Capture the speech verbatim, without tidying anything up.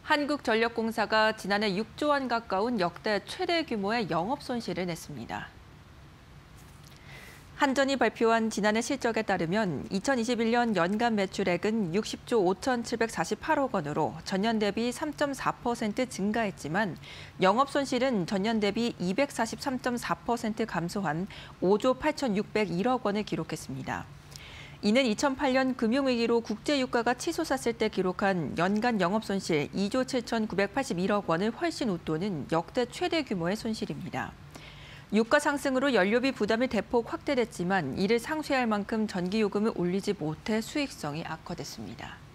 한국전력공사가 지난해 육조 원 가까운 역대 최대 규모의 영업 손실을 냈습니다. 한전이 발표한 지난해 실적에 따르면 이천이십일 년 연간 매출액은 육십조 오천칠백사십팔억 원으로 전년 대비 삼 점 사 퍼센트 증가했지만 영업 손실은 전년 대비 이백사십삼 점 사 퍼센트 감소한 오조 팔천육백일억 원을 기록했습니다. 이는 이천팔 년 금융위기로 국제유가가 치솟았을 때 기록한 연간 영업손실 이조 칠천구백팔십일억 원을 훨씬 웃도는 역대 최대 규모의 손실입니다. 유가 상승으로 연료비 부담이 대폭 확대됐지만 이를 상쇄할 만큼 전기요금을 올리지 못해 수익성이 악화됐습니다.